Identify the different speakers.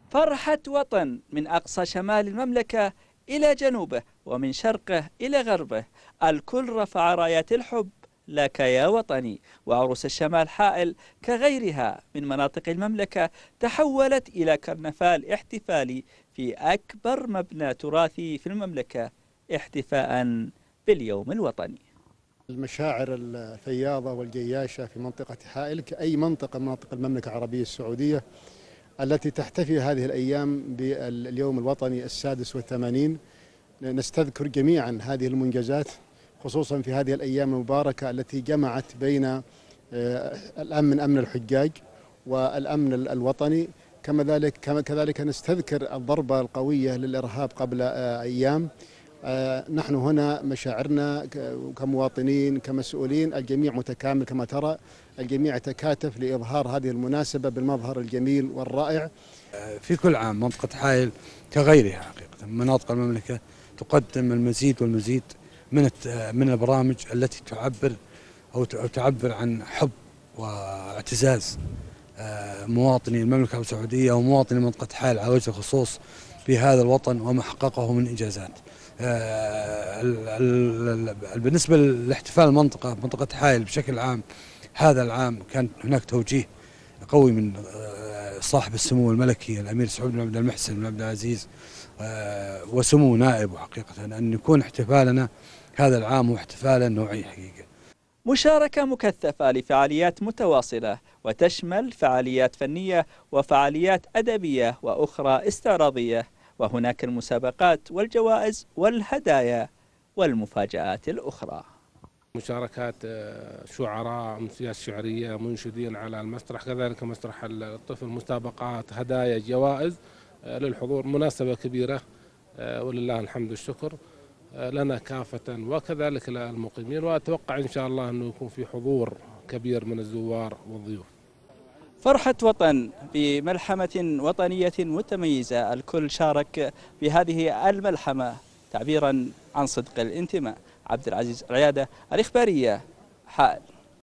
Speaker 1: فرحة وطن من أقصى شمال المملكة إلى جنوبه ومن شرقه إلى غربه، الكل رفع رايات الحب لك يا وطني. وعروس الشمال حائل كغيرها من مناطق المملكة تحولت إلى كرنفال احتفالي في أكبر مبنى تراثي في المملكة احتفاء باليوم الوطني.
Speaker 2: المشاعر الفياضة والجياشة في منطقة حائل كأي منطقة من مناطق المملكة العربية السعودية التي تحتفي هذه الأيام باليوم الوطني ال86. نستذكر جميعا هذه المنجزات خصوصا في هذه الأيام المباركة التي جمعت بين أمن الحجاج والأمن الوطني. كذلك نستذكر الضربة القوية للإرهاب قبل أيام. نحن هنا مشاعرنا كمواطنين كمسؤولين الجميع متكامل، كما ترى الجميع يتكاتف لإظهار هذه المناسبة بالمظهر الجميل والرائع.
Speaker 3: في كل عام منطقة حائل كغيرها حقيقة من مناطق المملكة تقدم المزيد والمزيد من البرامج التي تعبر عن حب واعتزاز مواطني المملكة العربية السعودية ومواطني منطقة حائل على وجه الخصوص في هذا الوطن وما حققه من إنجازات. بالنسبة لاحتفال منطقة حائل بشكل عام، هذا العام كان هناك توجيه قوي من صاحب السمو الملكي الأمير سعود بن عبد المحسن بن عبد العزيز وسمو نائبه حقيقة أن يكون احتفالنا هذا العام واحتفالا نوعي حقيقة.
Speaker 1: مشاركة مكثفة لفعاليات متواصلة وتشمل فعاليات فنية وفعاليات أدبية وأخرى استعراضية، وهناك المسابقات والجوائز والهدايا والمفاجآت الأخرى.
Speaker 4: مشاركات شعراء، أمسيات شعرية، منشدين على المسرح، كذلك مسرح الطفل، مسابقات، هدايا، جوائز للحضور. مناسبة كبيرة ولله الحمد والشكر لنا كافة وكذلك للمقيمين، وأتوقع إن شاء الله أنه يكون في حضور كبير من الزوار والضيوف.
Speaker 1: فرحة وطن بملحمة وطنية متميزة، الكل شارك بهذه الملحمة تعبيرا عن صدق الانتماء. عبد العزيز العيادة، الإخبارية، حائل.